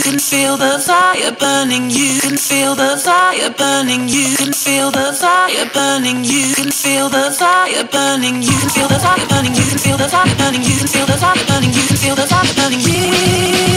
can feel the fire burning. You can feel the fire burning. You can feel the fire burning. You can feel the fire burning. You can feel the fire burning. You can feel the fire burning. You can feel the fire burning. You can feel the fire burning.